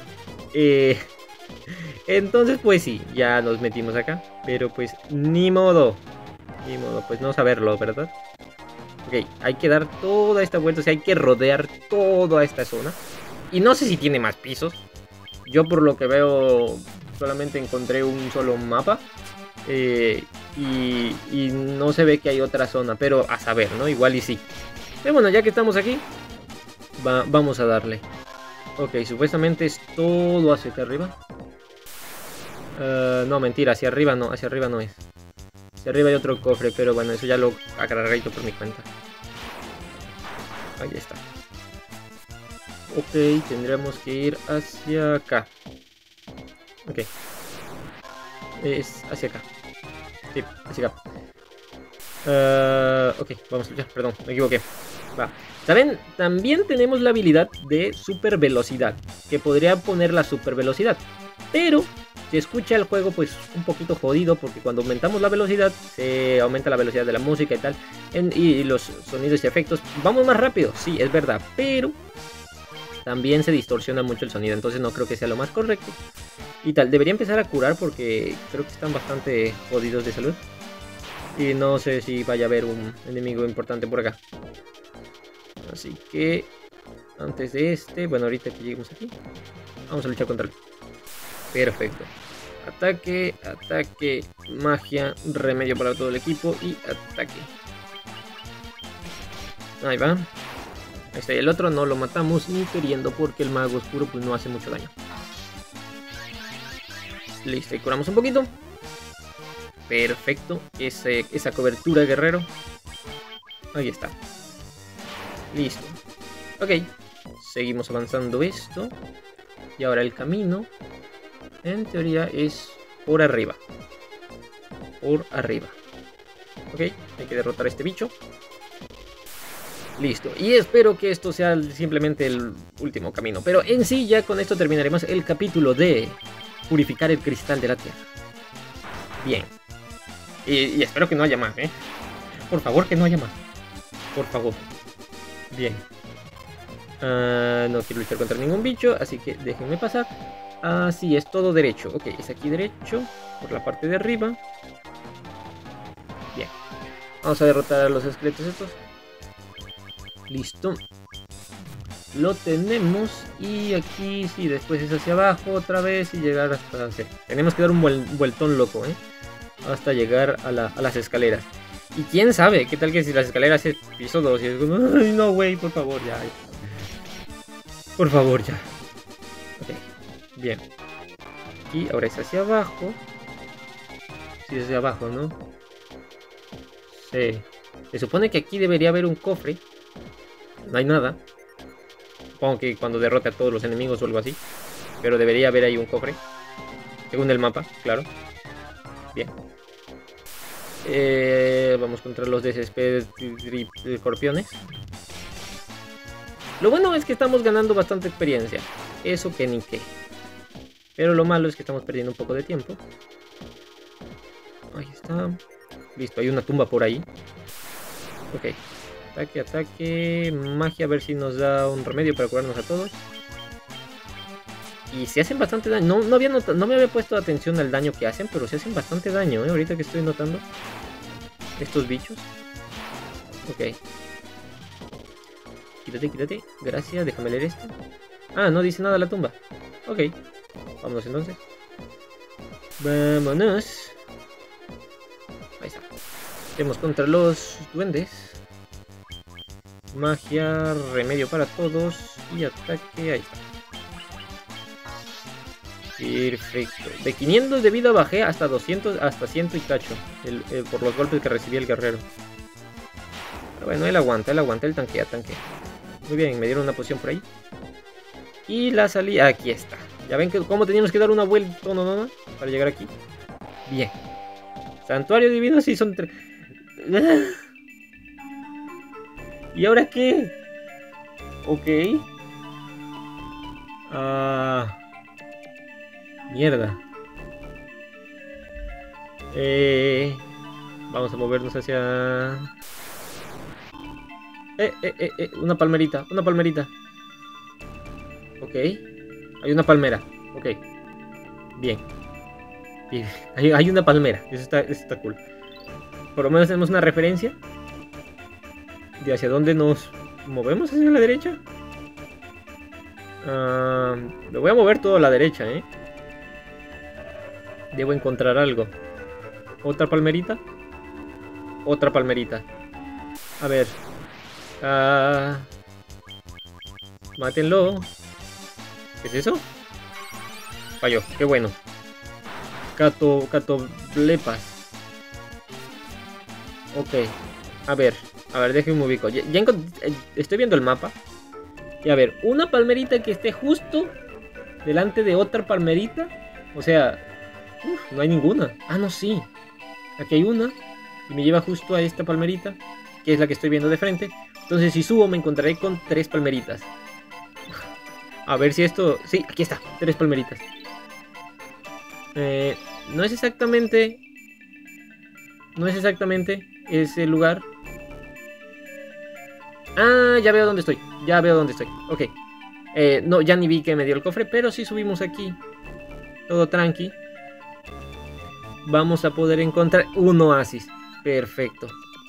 Entonces, pues sí, ya nos metimos acá. Pero pues, ni modo, pues no saberlo, ¿verdad? Ok, hay que dar toda esta vuelta, o sea, hay que rodear toda esta zona. Y no sé si tiene más pisos. Yo por lo que veo, solamente encontré un solo mapa. Y no se ve que hay otra zona, pero a saber, ¿no? Igual y sí. Pero bueno, ya que estamos aquí, vamos a darle. Ok, supuestamente es todo hacia acá arriba. No, mentira, hacia arriba no es. Hacia arriba hay otro cofre, pero bueno, eso ya lo agarraré por mi cuenta. Ahí está. Ok, tendremos que ir hacia acá. Ok. Es hacia acá. Sí, hacia acá. Ok, vamos ya, perdón, me equivoqué. Va. ¿Saben? También tenemos la habilidad de super velocidad, que podría poner la super velocidad. Pero se escucha el juego pues un poquito jodido, porque cuando aumentamos la velocidad se aumenta la velocidad de la música y tal, y los sonidos y efectos. Vamos más rápido, sí, es verdad, pero también se distorsiona mucho el sonido, entonces no creo que sea lo más correcto. y tal. Debería empezar a curar porque creo que están bastante jodidos de salud. Y no sé si vaya a haber un enemigo importante por acá. Así que antes de este, bueno, ahorita que lleguemos aquí, vamos a luchar contra él. Perfecto. Ataque, ataque, magia, remedio para todo el equipo y ataque. Ahí va. Ahí está, y el otro no lo matamos ni queriendo porque el mago oscuro pues no hace mucho daño. Listo, y curamos un poquito. Perfecto, esa cobertura, guerrero. Ahí está. Listo. Ok, seguimos avanzando esto. Y ahora el camino, en teoría, es por arriba. Por arriba. Ok, hay que derrotar a este bicho. Listo, y espero que esto sea simplemente el último camino. Pero en sí, ya con esto terminaremos el capítulo de purificar el cristal de la tierra. Bien. Y espero que no haya más, ¿eh? Por favor, que no haya más. Por favor. Bien. No quiero luchar contra ningún bicho, así que déjenme pasar. Sí, es todo derecho. Ok, es aquí derecho, por la parte de arriba. Bien. Vamos a derrotar a los esqueletos estos. Listo. Lo tenemos. Y aquí sí, después es hacia abajo otra vez y llegar hasta... Sí, tenemos que dar un vueltón loco, ¿eh? Hasta llegar a las escaleras. Y quién sabe, qué tal que si las escaleras es piso 2 y es como... Ay, no, güey, por favor, ya. Por favor, ya. Ok, bien. Y ahora es hacia abajo. Sí, es hacia abajo, ¿no? Sí. Se supone que aquí debería haber un cofre. No hay nada. Supongo que cuando derrote a todos los enemigos o algo así. Pero debería haber ahí un cofre. Según el mapa, claro. Bien. Vamos contra los escorpiones. Lo bueno es que estamos ganando bastante experiencia. Eso que ni qué. Pero lo malo es que estamos perdiendo un poco de tiempo. Ahí está. Listo, hay una tumba por ahí. Ok. Ataque, ataque. Magia, a ver si nos da un remedio para curarnos a todos. Y se hacen bastante daño. No me había puesto atención al daño que hacen, pero se hacen bastante daño, ahorita que estoy notando. Estos bichos. Ok. Quítate, quítate. Gracias, déjame leer esto. Ah, no dice nada la tumba. Ok. Vámonos entonces. Vámonos. Ahí está. Tenemos contra los duendes. Magia, remedio para todos. Y ataque, ahí está. Perfecto. De 500 de vida bajé hasta 200, hasta 100 y cacho. Por los golpes que recibía el guerrero. Pero bueno, él aguanta, él tanquea. Muy bien, me dieron una poción por ahí. Y la salida, aquí está. Ya ven cómo teníamos que dar una vuelta no, para llegar aquí. Bien. Santuario divino, sí, son 3. ¿Y ahora qué? Ok. Mierda. Vamos a movernos hacia... una palmerita. Ok. Hay una palmera. Ok. Bien. Hay una palmera. Eso está cool. Por lo menos tenemos una referencia de hacia dónde nos movemos. ¿Hacia la derecha? Me voy a mover todo a la derecha, Debo encontrar algo. ¿Otra palmerita? Otra palmerita. A ver. Mátenlo. ¿Qué es eso? Falló, qué bueno. Catoblepas. Ok. A ver, déjenme ubico. Ya estoy viendo el mapa. Y a ver, una palmerita que esté justo delante de otra palmerita. O sea, no hay ninguna. Ah, no, sí. Aquí hay una. Y me lleva justo a esta palmerita, que es la que estoy viendo de frente. Entonces si subo me encontraré con 3 palmeritas. A ver si esto... Sí, aquí está, 3 palmeritas. No es exactamente ese lugar. Ah, ya veo dónde estoy. Ok. No, ya ni vi que me dio el cofre, pero sí subimos aquí. todo tranqui. Vamos a poder encontrar un oasis. Perfecto.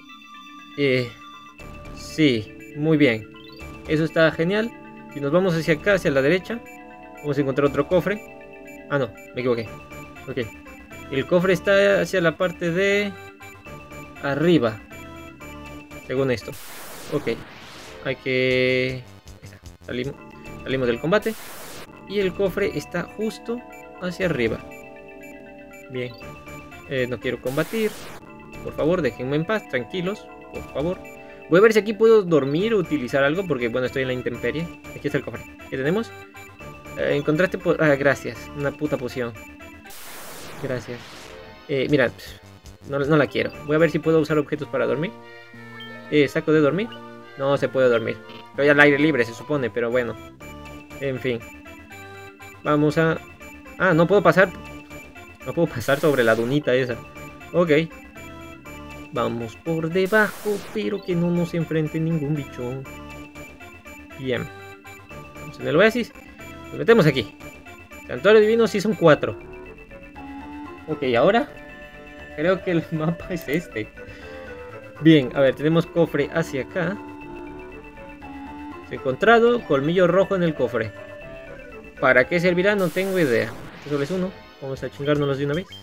Sí, muy bien. Eso está genial. Si nos vamos hacia acá, hacia la derecha, vamos a encontrar otro cofre. Ah, no, me equivoqué. Ok. El cofre está hacia la parte de arriba, según esto. Ok. Hay que... Salimos del combate. Y el cofre está justo hacia arriba. Bien. No quiero combatir. Por favor, déjenme en paz, tranquilos. Por favor. Voy a ver si aquí puedo dormir o utilizar algo, porque bueno, estoy en la intemperie. Aquí está el cofre. ¿Qué tenemos? Encontraste... gracias. Una puta poción. Gracias. Mira, no la quiero. Voy a ver si puedo usar objetos para dormir. ¿Saco de dormir? No se puede dormir. Estoy al aire libre, se supone, pero bueno. En fin. Vamos a... Ah, no puedo pasar. No puedo pasar sobre la dunita esa. Ok. Vamos por debajo, pero que no nos enfrente ningún bichón. Bien. Vamos en el oasis. Nos metemos aquí. Santuario divino sí son 4. Ok, ahora creo que el mapa es este. Bien, a ver, tenemos cofre hacia acá. Encontrado, colmillo rojo en el cofre. ¿Para qué servirá? No tengo idea. Este solo es uno. Vamos a chingárnoslos de una vez.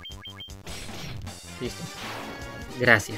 Listo. Gracias.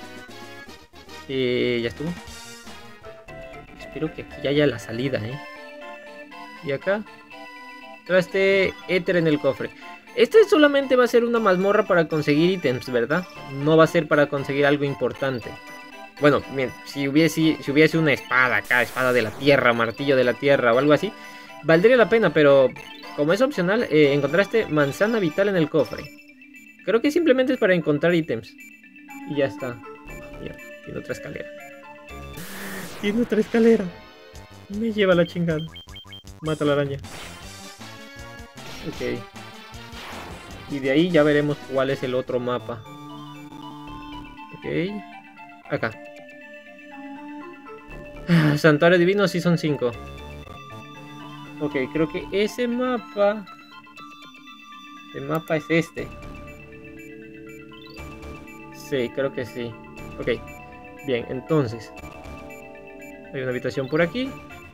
Ya estuvo. Espero que aquí haya la salida, Y acá. Traste éter en el cofre. Este solamente va a ser una mazmorra para conseguir ítems, ¿verdad? No va a ser para conseguir algo importante. Bueno, bien, si hubiese una espada acá, espada de la tierra, martillo de la tierra o algo así, valdría la pena, pero como es opcional, encontraste manzana vital en el cofre. Creo que simplemente es para encontrar ítems. Y ya está. Mira, tiene otra escalera. Tiene otra escalera. Me lleva la chingada. Mata a la araña. Ok. Y de ahí ya veremos cuál es el otro mapa. Ok. Acá. Santuario divino sí son 5. Ok, creo que ese mapa... El mapa es este. Sí, creo que sí. Ok. Bien, entonces. Hay una habitación por aquí.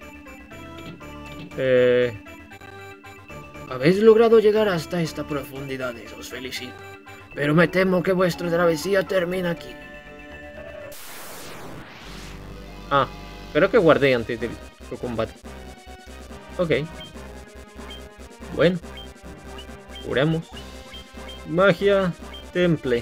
Habéis logrado llegar hasta esta profundidad, os felicito. Pero me temo que vuestra travesía termina aquí. Ah, creo que guardé antes del combate. Ok. Bueno. Curamos. Magia. Temple.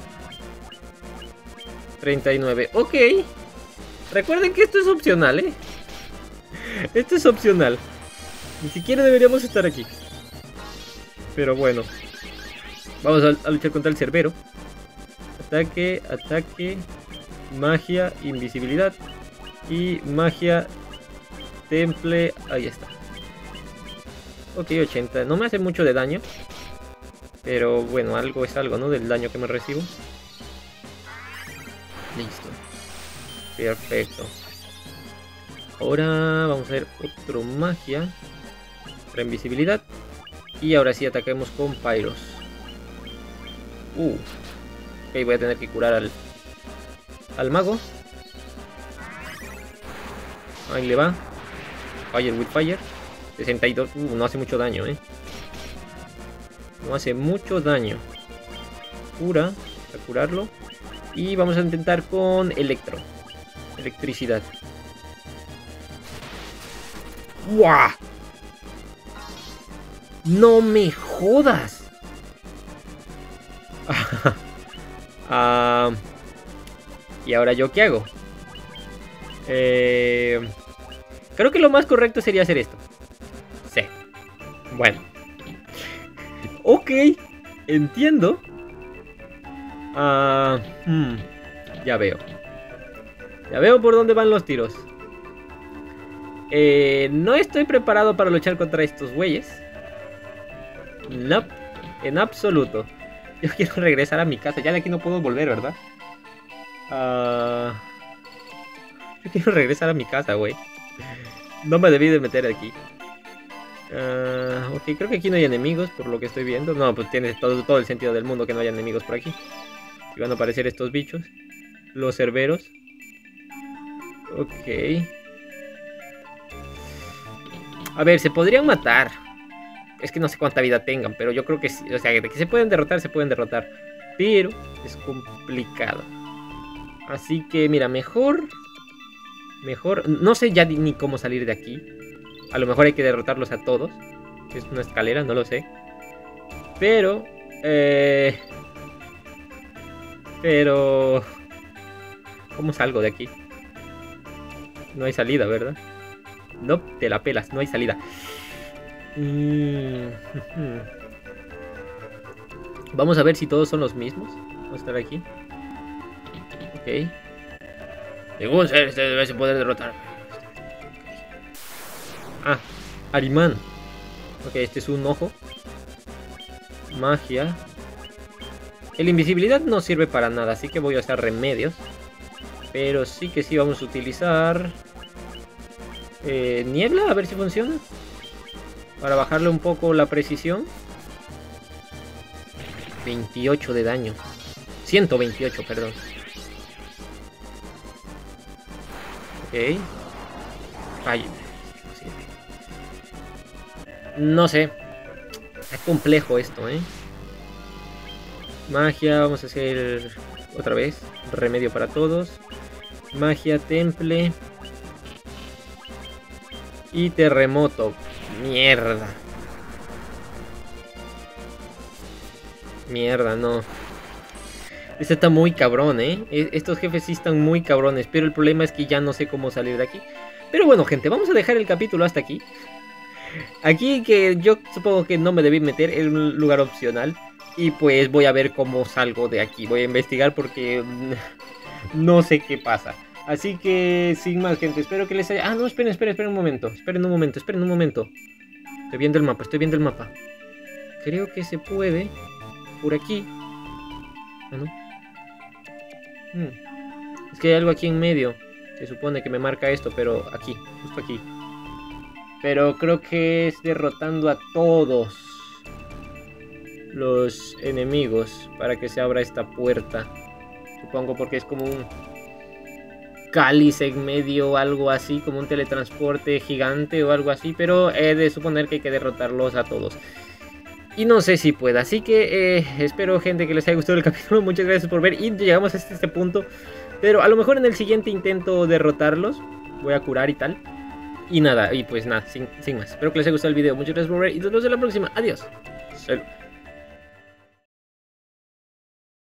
39. Ok. Recuerden que esto es opcional, Esto es opcional. Ni siquiera deberíamos estar aquí. Pero bueno. Vamos a luchar contra el cerbero. Ataque, ataque. Magia, invisibilidad. Y magia, temple. Ahí está. Ok, 80. No me hace mucho de daño. Pero bueno, algo es algo, ¿no? Del daño que me recibo. Listo. Perfecto. Ahora vamos a ver otro magia. Para invisibilidad. Y ahora sí ataquemos con Pyros. Ok, voy a tener que curar al mago. Ahí le va. Fire with fire. 62. No hace mucho daño, No hace mucho daño. Cura. A curarlo. Y vamos a intentar con electro. Electricidad. ¡Guau! ¡No me jodas! ¿Y ahora yo qué hago? Creo que lo más correcto sería hacer esto. Sí. Bueno. Ok. Entiendo. Ya veo. Ya veo por dónde van los tiros. No estoy preparado para luchar contra estos güeyes. No, en absoluto. Yo quiero regresar a mi casa. Ya de aquí no puedo volver, ¿verdad? Yo quiero regresar a mi casa, güey. No me debí de meter aquí. Ok, creo que aquí no hay enemigos, por lo que estoy viendo. No, pues tiene todo el sentido del mundo que no haya enemigos por aquí. Y van a aparecer estos bichos. Los cerberos. Ok. A ver, se podrían matar. Es que no sé cuánta vida tengan, pero yo creo que sí. O sea, de que se pueden derrotar, se pueden derrotar. Pero es complicado. Así que, mira, mejor... No sé ya ni cómo salir de aquí. A lo mejor hay que derrotarlos a todos. Es una escalera, no lo sé. Pero... ¿Cómo salgo de aquí? No hay salida, ¿verdad? No, te la pelas, no hay salida. Vamos a ver si todos son los mismos. Vamos a estar aquí. Ok. Ningún ser debe poder derrotar. Ah, Arimán. Ok, este es un ojo. Magia. El invisibilidad no sirve para nada, así que voy a usar remedios. Pero sí que sí vamos a utilizar... niebla, a ver si funciona. Para bajarle un poco la precisión. 28 de daño. 128, perdón. Ok. Ay. No sé. Es complejo esto, ¿eh? Magia, vamos a hacer otra vez. Remedio para todos. Magia, temple. Y terremoto. Mierda. Mierda, no. Este está muy cabrón, ¿eh? Estos jefes sí están muy cabrones. Pero el problema es que ya no sé cómo salir de aquí. Pero bueno, gente, vamos a dejar el capítulo hasta aquí. Aquí que yo supongo que no me debí meter en un lugar opcional. Y pues voy a ver cómo salgo de aquí. Voy a investigar porque no sé qué pasa. Así que sin más, gente, espero que les haya... Ah, no, esperen un momento. Esperen un momento. Estoy viendo el mapa. Creo que se puede por aquí. Ah, no. Es que hay algo aquí en medio. Se supone que me marca esto, pero aquí, justo aquí. Pero creo que es derrotando a todos los enemigos para que se abra esta puerta. Supongo porque es como un cáliz en medio, algo así, como un teletransporte gigante o algo así. Pero he de suponer que hay que derrotarlos a todos. Y no sé si pueda. Así que espero, gente, que les haya gustado el capítulo. Muchas gracias por ver. Y llegamos hasta este punto. Pero a lo mejor en el siguiente intento derrotarlos. Voy a curar y tal. Y nada, y pues nada, sin más. Espero que les haya gustado el video. Muchas gracias por ver y nos vemos en la próxima. Adiós. Salud.